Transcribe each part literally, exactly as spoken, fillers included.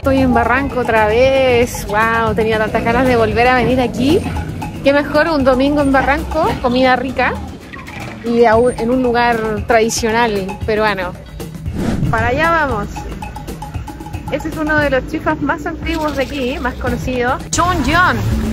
estoy en Barranco otra vez. Wow, tenía tantas ganas de volver a venir aquí. Qué mejor un domingo en Barranco, comida rica y en un lugar tradicional peruano. Para allá vamos. Este es uno de los chifas más antiguos de aquí, más conocido, Chonjeon.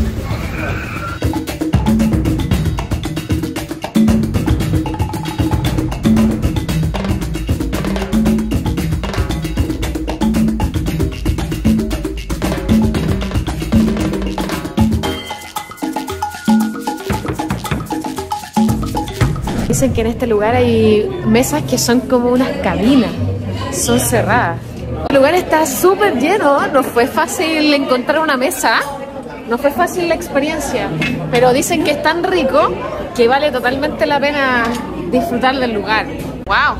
Dicen que en este lugar hay mesas que son como unas cabinas, son cerradas. El lugar está súper lleno, no fue fácil encontrar una mesa, no fue fácil la experiencia, pero dicen que es tan rico que vale totalmente la pena disfrutar del lugar. ¡Wow!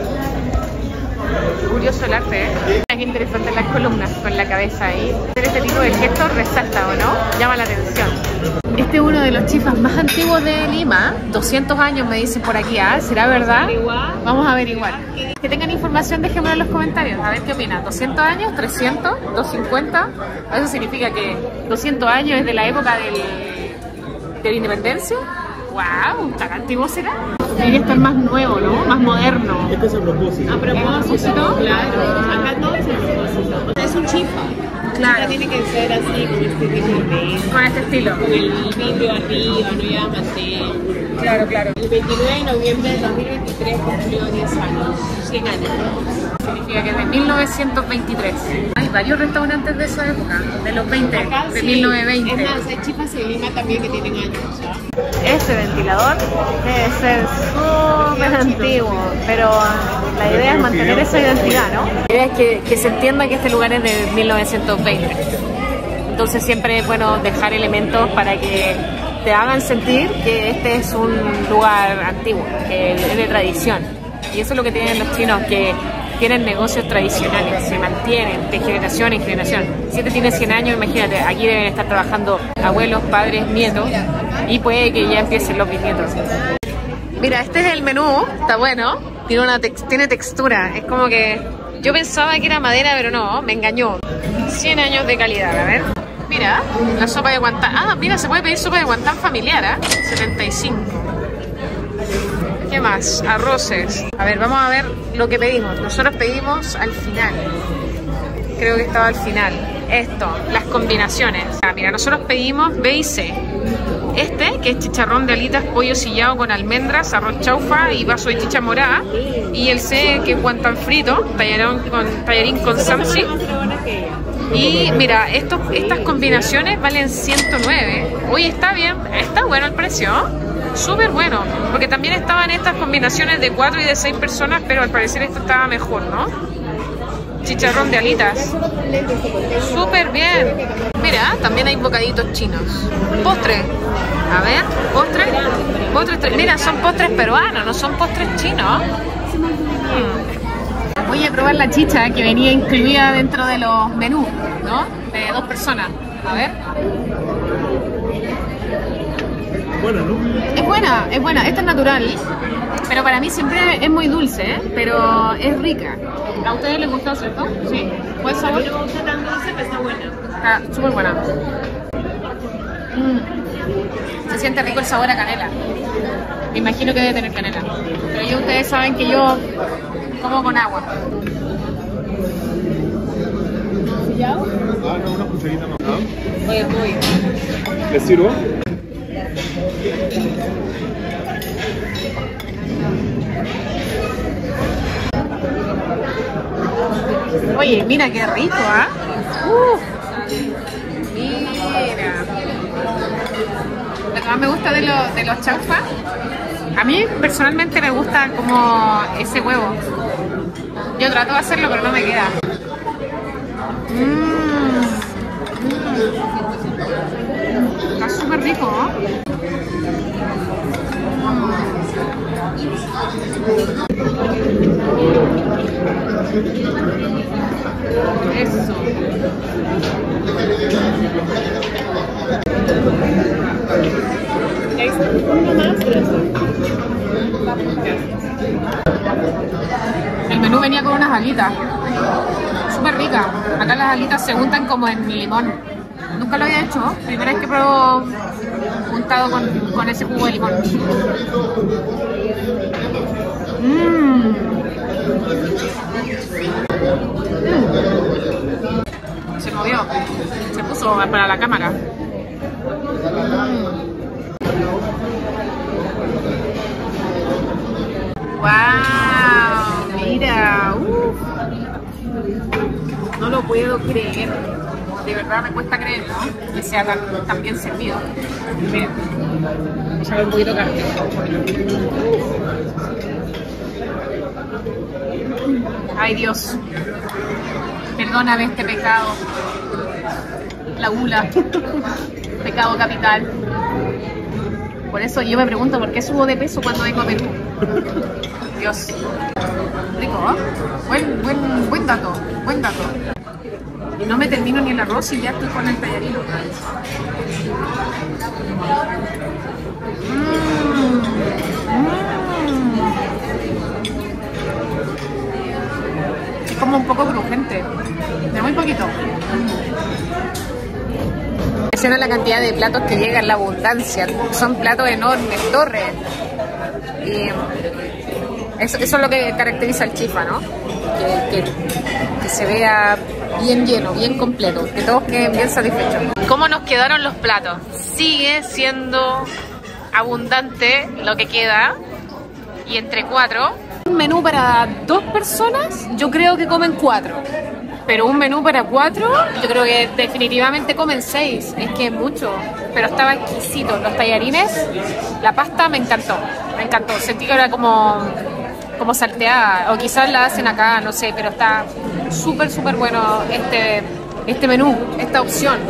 Curioso el arte, ¿eh? Es interesante las columnas con la cabeza ahí. Este tipo de gesto resalta, ¿o no? Llama la atención. Este es uno de los chifas más antiguos de Lima, doscientos años me dicen por aquí, ¿ah? ¿Será verdad? Vamos a averiguar. Que tengan información, déjenmelo en los comentarios, a ver qué opinan. ¿doscientos años? ¿trescientos? ¿doscientos cincuenta? Eso significa que doscientos años es de la época del, de la independencia. ¡Wow! ¿Tan antiguo será? Debería estar más nuevo, ¿no? Más moderno. Esto es a propósito. ¿A propósito? Claro. Acá todo es a propósito. O sea, es un chifa. Claro. Tiene que ser así, con este tipo de... Con este estilo. Con el vidrio arriba, no llama así. Claro, claro. El veintinueve de noviembre de dos mil veintitrés cumplió diez años. cien años. Significa que es de mil novecientos veintitrés. Hay varios restaurantes de esa época, de los veinte, Acá, de sí. mil novecientos veinte. Es más, hay chifas en Lima también que tienen años. ¿Ya? Este ventilador debe ser súper antiguo, pero la idea es mantener esa identidad, ¿no? La idea es que, que se entienda que este lugar es de mil novecientos veinte. Entonces siempre es bueno dejar elementos para que te hagan sentir que este es un lugar antiguo, que es de tradición. Y eso es lo que tienen los chinos, que tienen negocios tradicionales, se mantienen de generación en generación. Si este tiene cien años, imagínate, aquí deben estar trabajando abuelos, padres, nietos, y puede que ya empiecen los bisnietos. Mira, este es el menú, está bueno, tiene, una tex tiene textura, es como que yo pensaba que era madera, pero no, me engañó. cien años de calidad, a ver. Mira, la sopa de guantán. Ah, mira, se puede pedir sopa de guantán familiar, ¿eh? setenta y cinco. ¿Qué más? Arroces. A ver, vamos a ver lo que pedimos. Nosotros pedimos al final. Creo que estaba al final. Esto, las combinaciones. Ah, mira, nosotros pedimos B y C. Este, que es chicharrón de alitas, pollo sillado con almendras, arroz chaufa y vaso de chicha morada. Y el C, que es guantán frito, tallarín con, tallarín con samsi. Y mira, estos, estas combinaciones valen ciento nueve. Oye, está bien, está bueno el precio, ¿no? Súper bueno, porque también estaban estas combinaciones de cuatro y de seis personas, pero al parecer esto estaba mejor, ¿no? Chicharrón de alitas. Súper bien. Mira, también hay bocaditos chinos. Postre. A ver, postre. Postres, mira, son postres peruanos, no son postres chinos. Hmm. Voy a probar la chicha que venía incluida dentro de los menús, ¿no? De dos personas. A ver. Bueno, ¿no? Es buena, es buena. Esta es natural, pero para mí siempre es muy dulce, ¿eh? Pero es rica. ¿A ustedes les gustó, cierto? Sí. ¿Cuál sabor? No me gusta tan dulce, pero está buena. Está súper buena. Mm. Se siente rico el sabor a canela. Me imagino que debe tener canela. Pero yo, ustedes saben que yo como con agua. ¿Sillado? Ah, no, una cucharita más. Oye, muy. ¿Les sirvo? Oye, mira qué rico, ¿ah? ¿eh? Uh, mira. Lo que más me gusta de, lo, de los chaufas, a mí personalmente me gusta como ese huevo. Yo trato de hacerlo, pero no me queda. Mmm. Mm. Está súper rico, ¿no? Eso. El menú venía con unas alitas. Súper rico. rica. Acá las alitas se untan como en limón. Nunca lo había hecho, primera vez que pruebo untado con, con ese jugo de limón. Mmm. Mm. Se movió, se puso para la cámara. Mm. ¡Wow! Mira, uf. No lo puedo creer. De verdad me cuesta creer, ¿no? Que sea tan, tan bien servido. Miren, vamos a ver un poquito de carne. Ay, Dios. Perdóname este pecado. La gula. Pecado capital. Por eso yo me pregunto por qué subo de peso cuando vengo a Perú. Dios. Rico, ¿eh? Buen, buen, buen dato. Buen dato. Y no me termino ni el arroz y ya estoy con el tallarín otra vez. Mm, mm. Es como un poco crujiente, de muy poquito. Impresiona la cantidad de platos que llegan, la abundancia. Son platos enormes, torres. Y eso, eso es lo que caracteriza al Chifa, ¿no? Que, que, que se vea bien lleno, bien completo, que todos queden bien satisfechos. ¿Cómo nos quedaron los platos? Sigue siendo abundante lo que queda, y entre cuatro. Un menú para dos personas, yo creo que comen cuatro, pero un menú para cuatro, yo creo que definitivamente comen seis. Es que es mucho, pero estaba exquisito. Los tallarines, la pasta me encantó, me encantó. Sentí que era como como salteada, o quizás la hacen acá, no sé, pero está súper, súper bueno este, este menú, esta opción.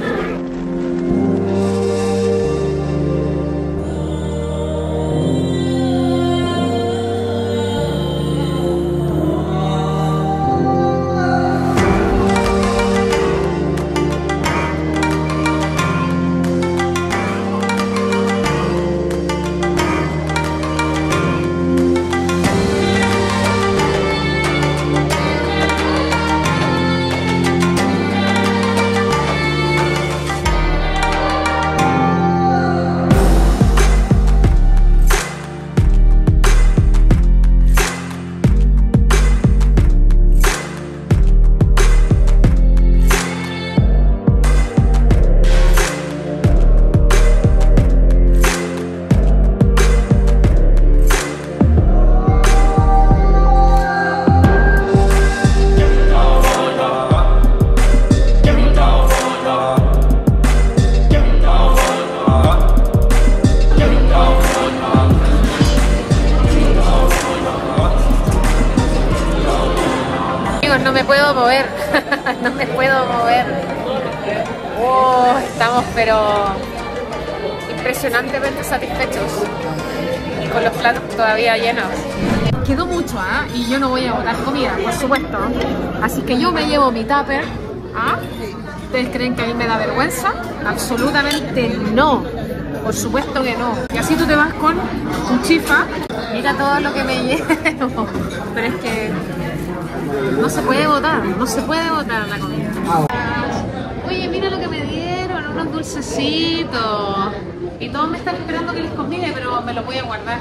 No me puedo mover, no me puedo mover. Oh, estamos pero impresionantemente satisfechos y con los platos todavía llenos. Quedó mucho, ¿ah? ¿eh? Y yo no voy a botar comida, por supuesto. Así que yo me llevo mi tupper. ¿Ah? ¿Ustedes creen que a mí me da vergüenza? Absolutamente no. Por supuesto que no. Y así tú te vas con tu chifa. Mira todo lo que me llevo. Pero es que no se puede botar, no se puede botar la comida. Oye, mira lo que me dieron, unos dulcecitos. Y todos me están esperando que les convide, pero me los voy a guardar.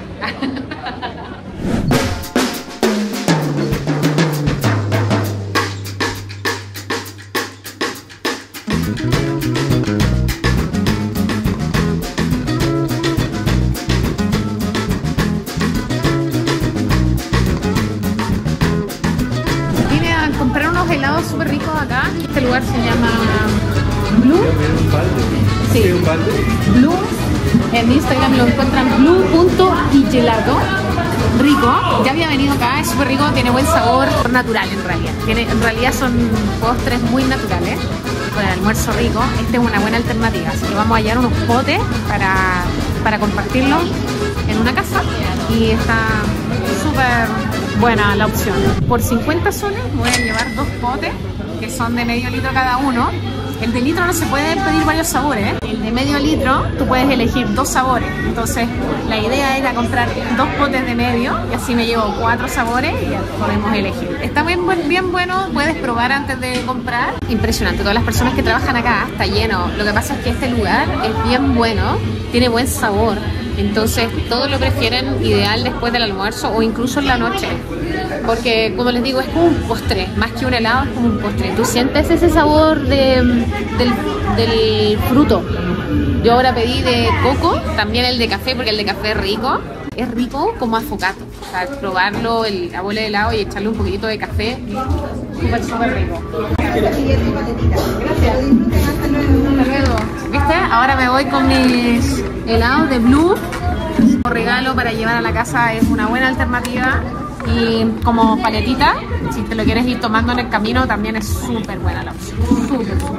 Helados súper ricos acá. Este lugar se llama Blue. Sí, Blue. En Instagram lo encuentran blue punto y gelato. Rico. Ya había venido acá, es súper rico, tiene buen sabor, natural en realidad. Tiene, en realidad son postres muy naturales. Con el almuerzo rico, esta es una buena alternativa. Así que vamos a hallar unos potes para, para compartirlos en una casa. Y está súper buena la opción. Por cincuenta soles voy a llevar dos potes que son de medio litro cada uno El de litro no se puede pedir varios sabores, ¿eh? El de medio litro tú puedes elegir dos sabores. Entonces la idea era comprar dos potes de medio y así me llevo cuatro sabores y ya podemos elegir. Está bien, bien bueno, puedes probar antes de comprar. Impresionante, todas las personas que trabajan acá está lleno. Lo que pasa es que este lugar es bien bueno, tiene buen sabor. Entonces todos lo prefieren ideal después del almuerzo o incluso en la noche. Porque como les digo, es como un postre, más que un helado es como un postre. Tú sientes ese sabor de, del, del fruto. Yo ahora pedí de coco, también el de café, porque el de café es rico. Es rico como affogato. O sea, probarlo, el, la bola de helado y echarle un poquitito de café, súper, súper rico. Gracias. Hasta luego. ¿Viste? Ahora me voy con mis helados de Blue. Como regalo para llevar a la casa es una buena alternativa. Y como paletita, si te lo quieres ir tomando en el camino, también es súper buena la opción. Súper, súper.